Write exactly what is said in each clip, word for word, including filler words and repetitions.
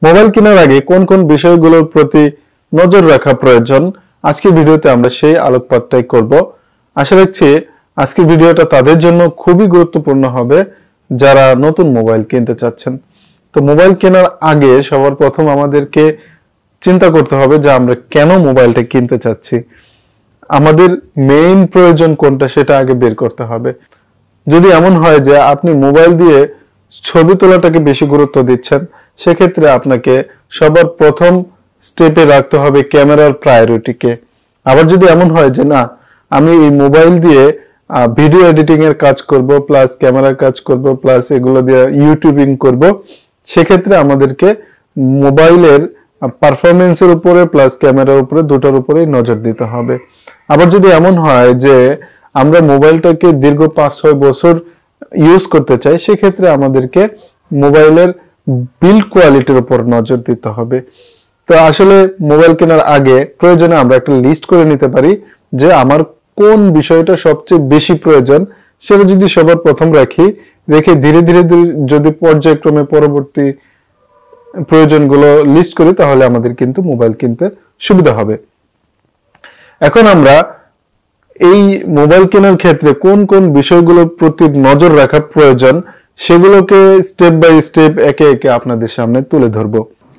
Mobile কেনার আগে কোন কোন বিষয়গুলোর প্রতি নজর রাখা প্রয়োজন আজকের ভিডিওতে আমরা সেই আলোকপাতটাই করব। আশা রাখছি আজকের ভিডিওটা তাদের জন্য খুবই গুরুত্বপূর্ণ হবে যারা নতুন মোবাইল কিনতে চাচ্ছেন। তো মোবাইল কেনার আগে সবার প্রথম আমাদেরকে চিন্তা করতে হবে যে আমরা কেন মোবাইলটা কিনতে চাচ্ছি, আমাদের মেইন প্রয়োজন কোনটা সেটা আগে বের করতে হবে। যদি এমন হয় যে আপনি মোবাইল দিয়ে ছবি তোলাটাকে বেশি গুরুত্ব দিচ্ছেন, সেক্ষেত্রে আপনাকে সবার প্রথম স্টেপে রাখতে হবে ক্যামেরার প্রায়োরিটিকে। আবার যদি এমন হয় যে না, আমি এই মোবাইল দিয়ে ভিডিও এডিটিং এর কাজ করব, প্লাস ক্যামেরার কাজ করব, প্লাস এগুলো দিয়ে ইউটিউবিং করব, সেক্ষেত্রে আমাদেরকে মোবাইলের পারফরমেন্সের উপরে প্লাস ক্যামেরার উপরে দুটোর উপরেই নজর দিতে হবে। আবার যদি এমন হয় যে আমরা মোবাইলটাকে দীর্ঘ পাঁচ ছয় বছর ইউজ করতে চাই, সেক্ষেত্রে আমাদেরকে মোবাইলের বিল্ড কোয়ালিটির উপর নজর দিতে হবে। তো আসলে মোবাইল কেনার আগে প্রয়োজনে আমরা একটা লিস্ট করে নিতে পারি যে আমার কোন বিষয়টা সবচেয়ে বেশি প্রয়োজন, সেটা যদি সবার প্রথম রাখি, রেখে ধীরে ধীরে যদি পর্যায়ক্রমে পরবর্তী প্রয়োজনগুলো লিস্ট করি, তাহলে আমাদের কিন্তু মোবাইল কিনতে সুবিধা হবে। এখন আমরা এই মোবাইল কেনার ক্ষেত্রে কোন কোন বিষয়গুলোর প্রতি নজর রাখা প্রয়োজন সেগুলোকে স্টেপ বাই স্টেপ একে একে আপনাদের সামনে তুলে ধরব।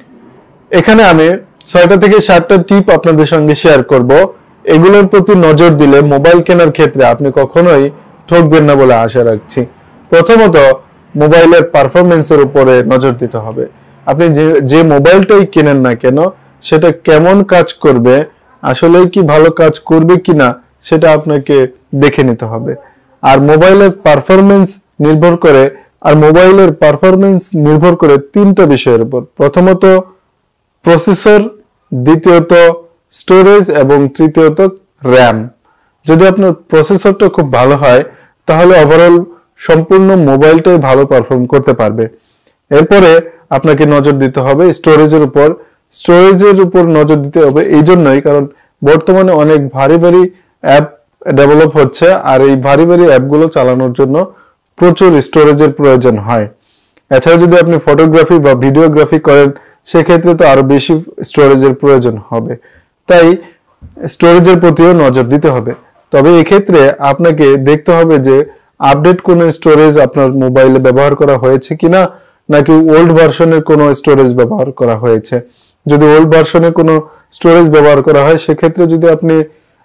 এখানে আমি ছয়টা থেকে সাতটা টিপ আপনাদের সঙ্গে শেয়ার করব। এগুলোর প্রতি নজর দিলে মোবাইল কেনার ক্ষেত্রে আপনি কখনোই ঠকবেন না বলে আশা রাখছি। প্রথমত, মোবাইলের পারফরমেন্সের উপরে নজর দিতে হবে। আপনি যে যে মোবাইলটাই কেনেন না কেন, সেটা কেমন কাজ করবে, আসলে কি ভালো কাজ করবে কিনা, সেটা আপনাকে দেখে নিতে হবে। আর মোবাইলের পারফরমেন্স নির্ভর করে আর মোবাইলের পারফরমেন্স নির্ভর করে তিনটা বিষয়ের উপর। প্রথমত প্রসেসর, দ্বিতীয়ত স্টোরেজ এবং তৃতীয়ত র্যাম। যদি আপনার প্রসেসরটা খুব ভালো হয়, তাহলে ওভারঅল সম্পূর্ণ মোবাইলটাই ভালো পারফর্ম করতে পারবে। এরপরে আপনাকে নজর দিতে হবে স্টোরেজের উপর। স্টোরেজের উপর নজর দিতে হবে এই জন্যই কারণ বর্তমানে অনেক ভারী ভারী অ্যাপ ডেভেলপ হচ্ছে, আর এই ভারী ভারী অ্যাপগুলো চালানোর জন্য প্রচুর স্টোরেজের প্রয়োজন হয়। এছাড়া যদি আপনি ফটোগ্রাফি বা ভিডিওগ্রাফি করেন, সেক্ষেত্রে তো আরো বেশি স্টোরেজের প্রয়োজন হবে। তাই স্টোরেজের প্রতিও নজর দিতে হবে। তবে এক্ষেত্রে আপনাকে দেখতে হবে যে আপডেট কোন স্টোরেজ আপনার মোবাইলে ব্যবহার করা হয়েছে কিনা, নাকি ওল্ড ভার্সনের কোনো স্টোরেজ ব্যবহার করা হয়েছে। যদি ওল্ড ভার্সনের কোনো স্টোরেজ ব্যবহার করা হয়, সেক্ষেত্রে যদি আপনি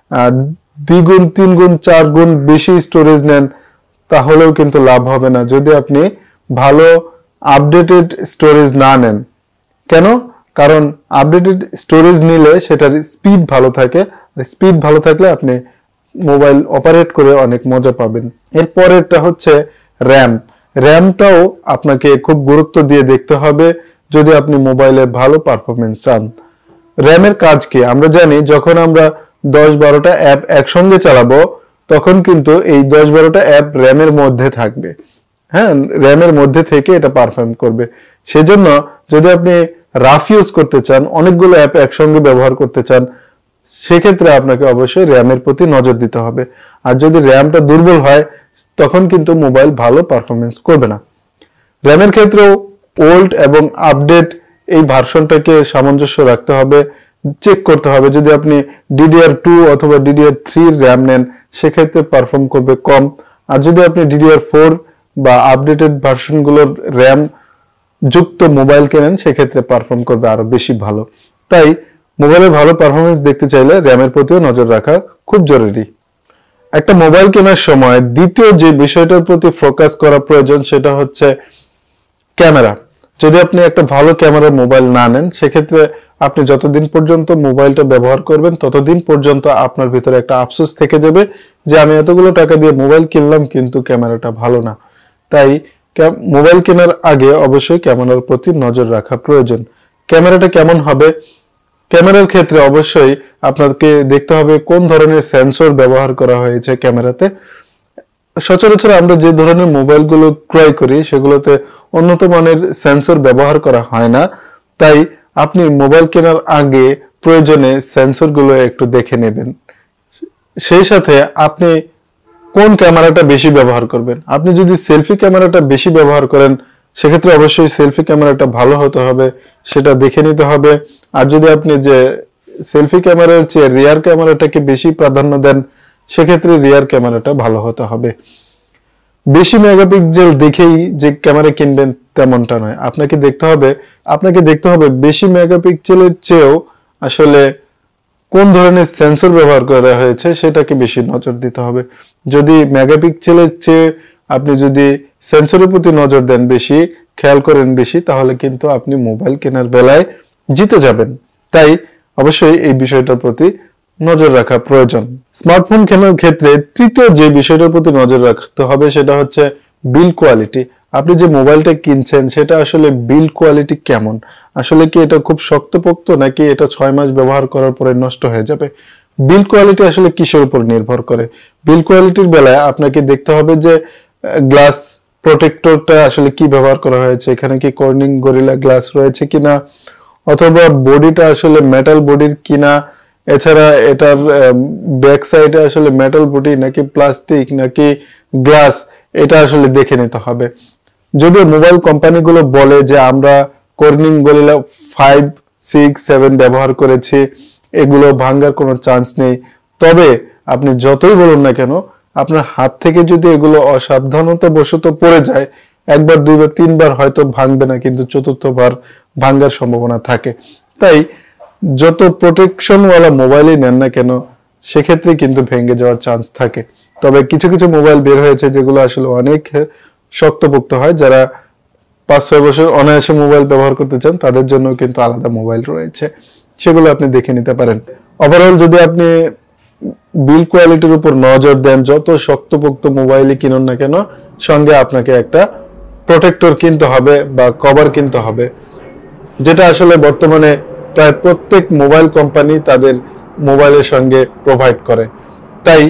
দ্বিগুণ তিন গুণ চার গুণ বেশি স্টোরেজ নেন, তাহলেও কিন্তু লাভ হবে না যদি আপনি ভালো আপডেটেড স্টোরেজ না নেন। কেন? কারণ আপডেটেড স্টোরেজ নিলে সেটার স্পিড ভালো থাকে, স্পিড ভালো থাকলে আপনি মোবাইল অপারেট করে অনেক মজা পাবেন। এরপরেরটা হচ্ছে র্যাম। র্যামটাও আপনাকে খুব গুরুত্ব দিয়ে দেখতে হবে যদি আপনি মোবাইলে ভালো পারফরমেন্স চান। র্যামের কাজ কি? আমরা জানি যখন আমরা দশ বারোটা অ্যাপ একসঙ্গে চালাবো, তখন কিন্তু এই দশ বারোটা অ্যাপ র্যামের মধ্যে থাকবে। হ্যাঁ, র্যামের মধ্যে থেকে এটা পারফর্ম করবে। সেজন্য যদি আপনি রাফ ইউজ করতে চান, অনেকগুলো অ্যাপ একসঙ্গে ব্যবহার করতে চান, সেক্ষেত্রে আপনাকে অবশ্যই র্যামের প্রতি নজর দিতে হবে। আর যদি র্যামটা দুর্বল হয়, তখন কিন্তু মোবাইল ভালো পারফরমেন্স করবে না। র্যামের ক্ষেত্রেও ওল্ড এবং আপডেট এই ভার্সনটাকে সামঞ্জস্য রাখতে হবে, চেক করতে হবে। যদি আপনি ডিডিআর টু অথবা ডিডিআর থ্রি র্যাম নেন, সেক্ষেত্রে পারফর্ম করবে কম। আর যদি আপনি ডিডিআর ফোর বা আপডেটেড ভার্সনগুলোর র্যাম যুক্ত মোবাইল কেনেন, সেক্ষেত্রে পারফর্ম করবে আরো বেশি ভালো। তাই মোবাইলের ভালো পারফরমেন্স দেখতে চাইলে র্যামের প্রতিও নজর রাখা খুব জরুরি। একটা মোবাইল কেনার সময় দ্বিতীয় যে বিষয়টার প্রতি ফোকাস করা প্রয়োজন, সেটা হচ্ছে ক্যামেরা। যদি আপনি একটা ভালো ক্যামেরার মোবাইল না নেন, সেক্ষেত্রে আপনি যতদিন পর্যন্ত মোবাইলটা ব্যবহার করবেন, ততদিন পর্যন্ত আপনার ভিতরে একটা আফসোস থেকে যাবে যে আমি এতগুলো টাকা দিয়ে মোবাইল কিনলাম কিন্তু ক্যামেরাটা ভালো না। তাই মোবাইল কেনার আগে অবশ্যই ক্যামেরার প্রতি নজর রাখা প্রয়োজন। ক্যামেরাটা কেমন হবে? ক্যামেরার ক্ষেত্রে অবশ্যই আপনাকে দেখতে হবে কোন ধরনের সেন্সর ব্যবহার করা হয়েছে ক্যামেরাতে। সচরাচর আমরা যে ধরনের মোবাইলগুলো ক্রয় করি, সেগুলোতে উন্নত মানের সেন্সর ব্যবহার করা হয় না। তাই আপনি মোবাইল কেনার আগে প্রয়োজনে সেন্সরগুলো একটু দেখে নেবেন। সেই সাথে আপনি কোন ক্যামেরাটা বেশি ব্যবহার করবেন। আপনি যদি সেলফি ক্যামেরাটা বেশি ব্যবহার করেন, সেক্ষেত্রে অবশ্যই সেলফি ক্যামেরাটা ভালো হতে হবে, সেটা দেখে নিতে হবে। আর যদি আপনি যে সেলফি ক্যামেরার চেয়ে রিয়ার ক্যামেরাটাকে বেশি প্রাধান্য দেন, সেক্ষেত্রে রিয়ার ক্যামেরাটা ভালো হতে হবে। বেশি মেগাপিক্সেল দেখেই যে ক্যামেরা কিনবেন তেমনটা নয়, আপনাকে দেখতে হবে আপনাকে দেখতে হবে বেশি মেগাপিক্সেলের চেয়েও আসলে কোন ধরনের সেন্সর ব্যবহার করা হয়েছে সেটাকে বেশি নজর দিতে হবে। যদি মেগাপিক্সেলের চেয়ে আপনি যদি সেন্সরের প্রতি নজর দেন বেশি, খেয়াল করেন বেশি, তাহলে কিন্তু আপনি মোবাইল কেনার বেলায় জিতে যাবেন। তাই অবশ্যই এই বিষয়টার প্রতি নজর রাখা প্রয়োজন। স্মার্টফোন কেনার ক্ষেত্রে তৃতীয় যে বিষয়টার প্রতি নজর রাখতে হবে সেটা হচ্ছে বিল্ড কোয়ালিটি। আপনি যে মোবাইলটা কিনছেন সেটা আসলে বিল্ড কোয়ালিটি কেমন, আসলে কি এটা খুব শক্তপোক্ত নাকি এটা ছয় মাস ব্যবহার করার পরে নষ্ট হয়ে যাবে। বিল্ড কোয়ালিটি আসলে কিসের উপর নির্ভর করে? বিল্ড কোয়ালিটির বেলায় আপনাকে দেখতে হবে যে গ্লাস প্রোটেক্টরটা আসলে কি ব্যবহার করা হয়েছে, এখানে কি কর্নিং গরিলা গ্লাস রয়েছে কিনা, অথবা বডিটা আসলে মেটাল বডির কিনা, এছাড়া এটার ব্যাক সাইডে আসলে মেটাল বডি নাকি প্লাস্টিক নাকি গ্লাস, এটা আসলে দেখে নিতে হবে। যদিও মোবাইল কোম্পানিগুলো বলে যে আমরা Corning Gorilla five six seven ব্যবহার করেছি, এগুলো ভাঙার কোনো চান্স নেই, তবে আপনি যতই বলুন না কেন আপনার হাত থেকে যদি এগুলো অসাবধানতা বশত পড়ে যায়, একবার দুইবার তিনবার হয়তো ভাঙবে না, কিন্তু চতুর্থবার ভাঙার সম্ভাবনা থাকে। তাই যত প্রোটেকশনওয়ালা মোবাইলই নেন না কেন সেক্ষেত্রে কিন্তু ভেঙে যাওয়ার চান্স থাকে। তবে কিছু কিছু মোবাইল বের হয়েছে যেগুলো আসলে অনেক শক্তপোক্ত হয়, যারা পাঁচ ছয় বছর অনায়াসে মোবাইল ব্যবহার করতে চান তাদের জন্য কিন্তু আলাদা মোবাইল রয়েছে, সেগুলো আপনি দেখে নিতে পারেন। ওভারঅল যদি আপনি বিল্ড কোয়ালিটির উপর নজর দেন, যত শক্তপোক্ত মোবাইলই কিনুন না কেন সঙ্গে আপনাকে একটা প্রোটেক্টর কিনতে হবে বা কভার কিনতে হবে, যেটা আসলে বর্তমানে প্রায় প্রত্যেক মোবাইল কোম্পানি তাদের মোবাইলের সঙ্গে প্রোভাইড করে। তাই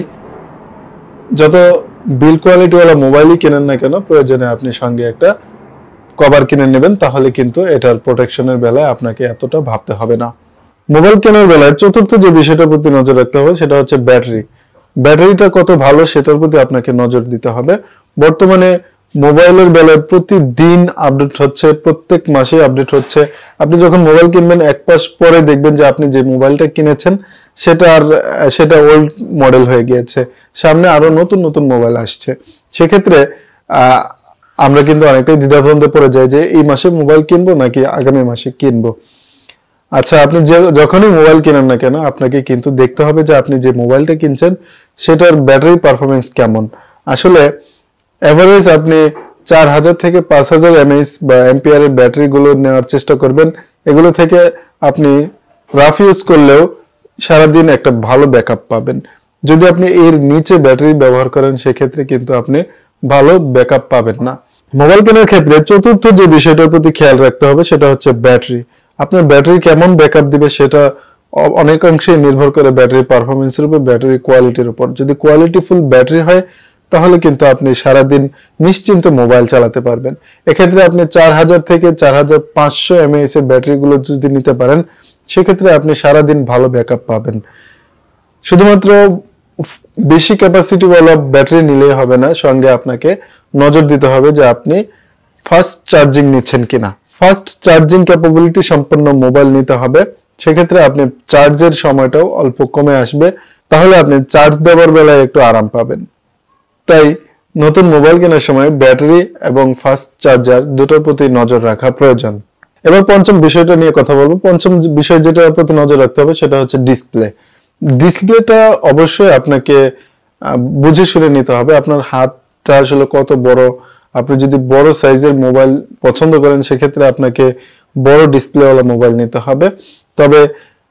যত বিল্ড কোয়ালিটিওয়ালা মোবাইলই কেনেন না কেন প্রয়োজনে আপনি সঙ্গে একটা কভার কিনে নেবেন, তাহলে কিন্তু এটার প্রোটেকশনের বেলায় আপনাকে এতটা ভাবতে হবে না। মোবাইল কেনার বেলায় চতুর্থ যে বিষয়টার প্রতি নজর রাখতে হবে সেটা হচ্ছে ব্যাটারি। ব্যাটারিটা কত ভালো সেটার প্রতি আপনাকে নজর দিতে হবে। বর্তমানে মোবাইলের বেলায় প্রতিদিন আপডেট হচ্ছে, প্রত্যেক মাসে আপডেট হচ্ছে। আপনি যখন মোবাইল কিনবেন এক মাস পরে দেখবেন যে আপনি যে মোবাইলটা কিনেছেন সেটা আর সেটা ওল্ড মডেল হয়ে গিয়েছে, সামনে আরো নতুন নতুন মোবাইল আসছে। সেক্ষেত্রে আহ আমরা কিন্তু অনেকটাই দ্বিধাদ্বন্দ্বে পড়ে যাই যে এই মাসে মোবাইল কিনবো নাকি আগামী মাসে কিনবো। আচ্ছা, আপনি যে যখনই মোবাইল কিনেন না কেন আপনাকে কিন্তু দেখতে হবে যে আপনি যে মোবাইলটা কিনছেন সেটার ব্যাটারি পারফরমেন্স কেমন। আসলে এভারেজ আপনি চার হাজার থেকে পাঁচ হাজার এমএএইচ বা এম্পিয়ারের ব্যাটারি গুলো নেওয়ার চেষ্টা করবেন। এগুলো থেকে আপনি রাফ ইউজ করলেও সারাদিন একটা ভালো ব্যাকআপ পাবেন। যদি আপনি এর নিচে ব্যাটারি ব্যবহার করেন সেক্ষেত্রে কিন্তু আপনি ভালো ব্যাকআপ পাবেন না। মোবাইল কেনার ক্ষেত্রে চতুর্থ যে বিষয়টার প্রতি খেয়াল রাখতে হবে সেটা হচ্ছে ব্যাটারি। আপনার ব্যাটারি কেমন ব্যাকআপ দিবে সেটা অনেকাংশে নির্ভর করে ব্যাটারি পারফরমেন্সের উপর, ব্যাটারি কোয়ালিটির উপর। যদি কোয়ালিটিফুল ব্যাটারি হয় তাহলে কিন্তু আপনি সারাদিন নিশ্চিন্তে মোবাইল চালাতে পারবেন। এক্ষেত্রে আপনি চার হাজার থেকে চার হাজার পাঁচশো এমএএইচ এর ব্যাটারি গুলো যদি নিতে পারেন সেক্ষেত্রে আপনি সারাদিন ভালো ব্যাকআপ পাবেন। শুধুমাত্র বেশি ক্যাপাসিটি ওয়ালা ব্যাটারি নিলেই হবে না, সঙ্গে আপনাকে নজর দিতে হবে যে আপনি ফাস্ট চার্জিং নিচ্ছেন কিনা। ফাস্ট চার্জিং ক্যাপাবিলিটি সম্পন্ন মোবাইল নিতে হবে, সেক্ষেত্রে আপনি চার্জের সময়টাও অল্প কমে আসবে, তাহলে আপনি চার্জ দেওয়ার বেলায় একটু আরাম পাবেন। তাই নতুন মোবাইল কেনার সময় ব্যাটারি এবং ফাস্ট চার্জার দুটোর প্রতি নজর রাখা প্রয়োজন। এবার পঞ্চম বিষয়টা নিয়ে কথা বলবো। পঞ্চম বিষয় যেটার প্রতি নজর রাখতে হবে সেটা হচ্ছে ডিসপ্লে। ডিসপ্লেটা অবশ্যই আপনাকে বুঝে শুনে নিতে হবে, আপনার হাতটা আসলে কত বড়। আপনি যদি বড় সাইজের মোবাইল পছন্দ করেন সেক্ষেত্রে আপনাকে বড় ডিসপ্লেওয়ালা মোবাইল নিতে হবে। তবে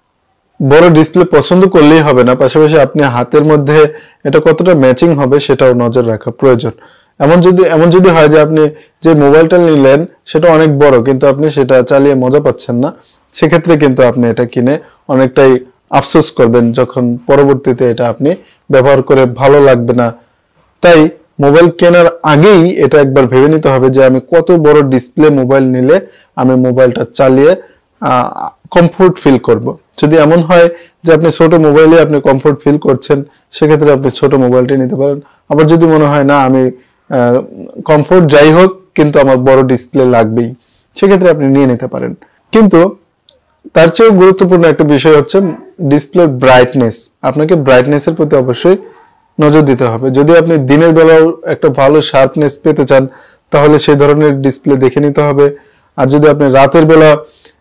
বড় ডিসপ্লে পছন্দ করলেই হবে না, পাশাপাশি আপনি হাতের মধ্যে এটা কতটা ম্যাচিং হবে সেটাও নজর রাখা প্রয়োজন। এমন যদি এমন যদি হয় যে আপনি যে মোবাইলটা নিলেন সেটা অনেক বড় কিন্তু আপনি সেটা চালিয়ে মজা পাচ্ছেন না, সেক্ষেত্রে কিন্তু আপনি এটা কিনে অনেকটাই আফসোস করবেন যখন পরবর্তীতে এটা আপনি ব্যবহার করে ভালো লাগবে না। তাই মোবাইল কেনার আগেই এটা একবার ভেবে নিতে হবে যে আমি কত বড় ডিসপ্লে মোবাইল নিলে আমি মোবাইলটা চালিয়ে কমফোর্ট ফিল করব। যদি এমন হয় যে আপনি ছোট মোবাইলে আপনি কমফোর্ট ফিল করছেন সেক্ষেত্রে আপনি ছোট মোবাইলটি নিতে পারেন। আবার যদি মনে হয় না আমি কমফোর্ট যাই হোক কিন্তু আমার বড় ডিসপ্লে লাগবেই, সেক্ষেত্রে আপনি নিয়ে নিতে পারেন। কিন্তু তার চেয়েও গুরুত্বপূর্ণ একটা বিষয় হচ্ছে ডিসপ্লে ব্রাইটনেস। আপনাকে ব্রাইটনেসের প্রতি অবশ্যই নজর দিতে হবে। যদি আপনি দিনের বেলাও একটা ভালো শার্পনেস পেতে চান তাহলে সেই ধরনের ডিসপ্লে দেখে নিতে হবে। আর যদি আপনি রাতের বেলা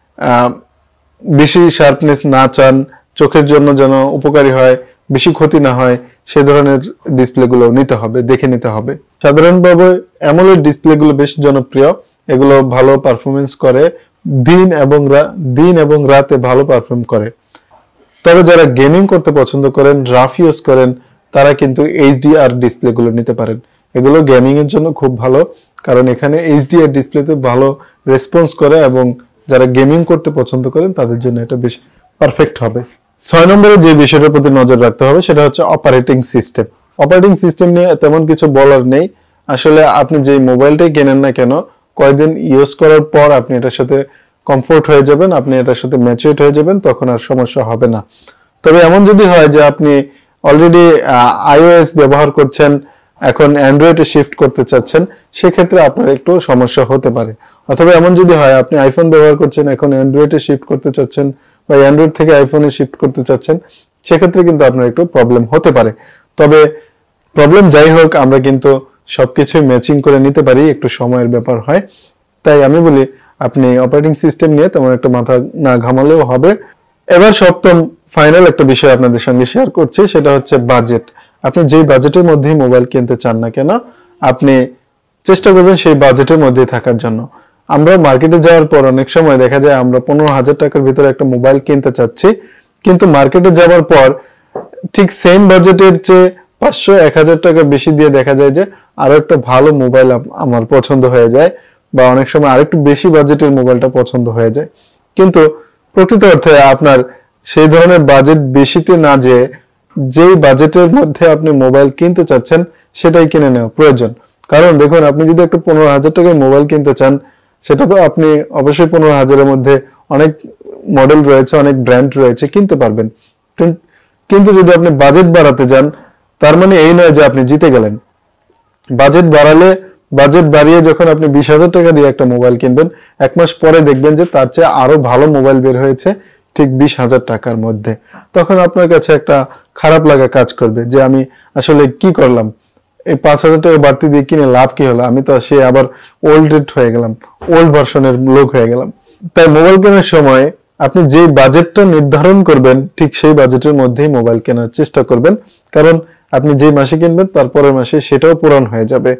বেশি শার্পনেস না চান, চোখের জন্য যেন উপকারী হয়, বেশি ক্ষতি না হয়, সেই ধরনের ডিসপ্লেগুলো নিতে হবে, দেখে নিতে হবে। সাধারণভাবে অ্যামোলেড ডিসপ্লেগুলো বেশ জনপ্রিয়, এগুলো ভালো পারফরমেন্স করে, দিন এবং দিন এবং রাতে ভালো পারফর্ম করে। তবে যারা গেমিং করতে পছন্দ করেন, রাফ ইউজ করেন, তারা কিন্তু এইচডিআর ডিসপ্লেগুলো নিতে পারেন। এগুলো গেমিং এর জন্য খুব ভালো, কারণ এখানে এইচডিআর ডিসপ্লেতে ভালো রেসপন্স করে এবং যারা গেমিং করতে পছন্দ করেন তাদের জন্য এটা বেশ পারফেক্ট হবে। ছয় নম্বরে যে বিষয়টার প্রতি নজর রাখতে হবে সেটা হচ্ছে অপারেটিং সিস্টেম। অপারেটিং সিস্টেম নিয়ে তেমন কিছু বলার নেই। আসলে আপনি যে মোবাইলটাই কেনেন না কেন, কয়েকদিন ইউজ করার পর আপনি এটার সাথে কমফোর্ট হয়ে যাবেন, আপনি এটার সাথে ম্যাচিউরড হয়ে যাবেন, তখন আর সমস্যা হবে না। তবে এমন যদি হয় যে আপনি অলরেডি আইওএস ব্যবহার করছেন, এখন অ্যান্ড্রয়েডে শিফট করতে চাচ্ছেন, সেক্ষেত্রে আপনার একটু সমস্যা হতে পারে। অথবা এমন যদি হয় আপনি আইফোন ব্যবহার করছেন, এখন অ্যান্ড্রয়েডে শিফট করতে চাচ্ছেন বা অ্যান্ড্রয়েড থেকে আইফোনে শিফট করতে চাচ্ছেন, সেক্ষেত্রে কিন্তু আপনার একটু প্রবলেম হতে পারে। তবে প্রবলেম যাই হোক, আমরা কিন্তু সবকিছুই ম্যাচিং করে নিতে পারি, একটু সময়ের ব্যাপার হয়। তাই আমি বলি আপনি অপারেটিং সিস্টেম নিয়ে তেমন একটা মাথা না ঘামালেও হবে। এবার সপ্তম ফাইনাল একটা বিষয় আপনাদের সঙ্গে শেয়ার করছি, সেটা হচ্ছে বাজেট। আপনি যেই বাজেটের মধ্যেই মোবাইল কিনতে চান না কেন, আপনি চেষ্টা করবেন সেই বাজেটের মধ্যেই থাকার জন্য। আমরা মার্কেটে যাওয়ার পর অনেক সময় দেখা যায় আমরা পনেরো হাজার টাকার ভিতরে একটা মোবাইল কিনতে চাচ্ছি, কিন্তু মার্কেটে যাওয়ার পর ঠিক সেম বাজেটের চেয়ে পাঁচশো এক হাজার টাকা বেশি দিয়ে দেখা যায় যে আরো একটা ভালো মোবাইল আমার পছন্দ হয়ে যায়, বা অনেক সময় আরেকটু বেশি বাজেটের মোবাইলটা পছন্দ হয়ে যায়। কিন্তু প্রকৃত অর্থে আপনার সেই ধরনের বাজেট বেশিতে না যেয়ে যেই বাজেটের মধ্যে আপনি মোবাইল কিনতে চাচ্ছেন সেটাই কিনে নেওয়া প্রয়োজন। কারণ দেখুন, আপনি যদি একটা পনেরো হাজার টাকায় মোবাইল কিনতে চান, সেটা তো আপনি অবশ্যই পনেরো হাজারের মধ্যে অনেক মডেল রয়েছে, অনেক ব্র্যান্ড রয়েছে, কিনতে পারবেন। কিন্তু যদি আপনি বাজেট বাড়াতে যান, তার মানে এই নয় যে আপনি জিতে গেলেন। বাজেট বাড়ালে, বাজেট বাড়িয়ে যখন আপনি বিশ হাজার টাকা দিয়ে একটা মোবাইল কিনবেন, এক মাস পরে দেখবেন যে তার চেয়ে আরো ভালো মোবাইল বের হয়েছে ঠিক বিশ হাজার টাকার মধ্যে। তখন আপনার কাছে একটা খারাপ লাগা কাজ করবে যে আমি আসলে কি করলাম, এই পাঁচ হাজার টাকা বাড়তি দিয়ে কিনে লাভ কি হলো, আমি তো সে আবার ওল্ড রেট হয়ে গেলাম, ওল্ড ভার্সনের লোক হয়ে গেলাম। তাই মোবাইল কেনার সময় আপনি যে বাজেটটা নির্ধারণ করবেন ঠিক সেই বাজেটের মধ্যেই মোবাইল কেনার চেষ্টা করবেন, কারণ আপনি যে মাসে কিনবেন তারপরের মাসে সেটাও পূরণ হয়ে যাবে।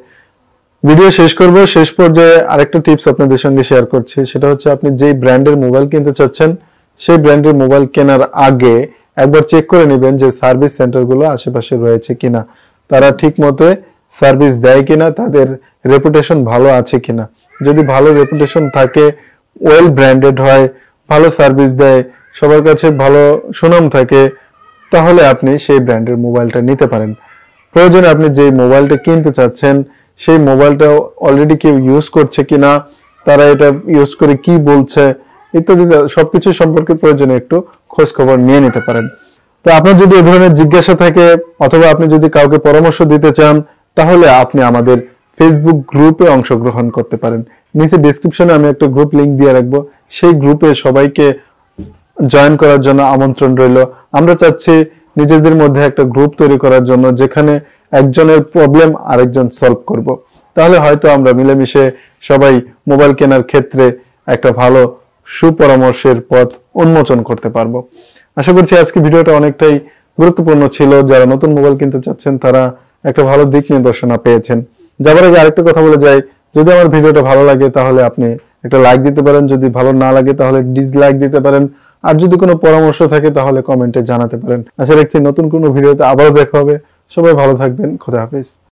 ভিডিও শেষ করব, শেষ পর্যায়ে আরেকটা টিপস আপনাদের সঙ্গে শেয়ার করছি, সেটা হচ্ছে আপনি যেই ব্র্যান্ডের মোবাইল কিনতে চাচ্ছেন সেই ব্র্যান্ডের মোবাইল কেনার আগে একবার চেক করে নেবেন যে সার্ভিস সেন্টারগুলো আশেপাশে রয়েছে কিনা, তারা ঠিক মতো সার্ভিস দেয় কিনা, তাদের রেপুটেশন ভালো আছে কিনা। যদি ভালো রেপুটেশন থাকে, ওয়েল ব্র্যান্ডেড হয়, ভালো সার্ভিস দেয়, সবার কাছে ভালো সুনাম থাকে, তাহলে আপনি সেই ব্র্যান্ডের মোবাইলটা নিতে পারেন। প্রয়োজনে আপনি যে মোবাইলটা কিনতে চাচ্ছেন সেই মোবাইলটা অলরেডি কেউ ইউজ করছে কিনা, তারা এটা ইউজ করে কি বলছে ইত্যাদি সবকিছু সম্পর্কে প্রয়োজনে একটু খোঁজ খবর নিয়ে নিতে পারেন। তো আপনার যদি এই ধরনের জিজ্ঞাসা থাকে অথবা আপনি যদি কাউকে পরামর্শ দিতে চান, তাহলে আপনি আমাদের ফেসবুক গ্রুপে অংশগ্রহণ করতে পারেন। নিচে ডেসক্রিপশনে আমি একটা গ্রুপ লিংক দিয়ে রাখবো, সেই গ্রুপে সবাইকে জয়েন করার জন্য আমন্ত্রণ রইল। আমরা চাচ্ছি নিজেদের মধ্যে একটা গ্রুপ তৈরি করার জন্য, যেখানে একজনের প্রবলেম আরেকজন সলভ করব। তাহলে হয়তো আমরা মিলেমিশে সবাই মোবাইল কেনার ক্ষেত্রে একটা ভালো সুপরামর্শের পথ উন্মোচন করতে পারবো। আশা করছি আজকে ভিডিওটা অনেকটাই গুরুত্বপূর্ণ ছিল। যারা নতুন মোবাইল কিনতে চাচ্ছেন তারা একটা ভালো দিক নির্দেশনা পেয়েছেন। যাবার আগে আরেকটা কথা বলে যাই, যদি আমার ভিডিওটা ভালো লাগে তাহলে আপনি একটা লাইক দিতে পারেন, যদি ভালো না লাগে তাহলে ডিসলাইক দিতে পারেন, আর যদি কোনো পরামর্শ থাকে তাহলে কমেন্টে জানাতে পারেন। আশা রাখছি নতুন কোনো ভিডিওতে আবারও দেখা হবে। সবাই ভালো থাকবেন, খোদা হাফেজ।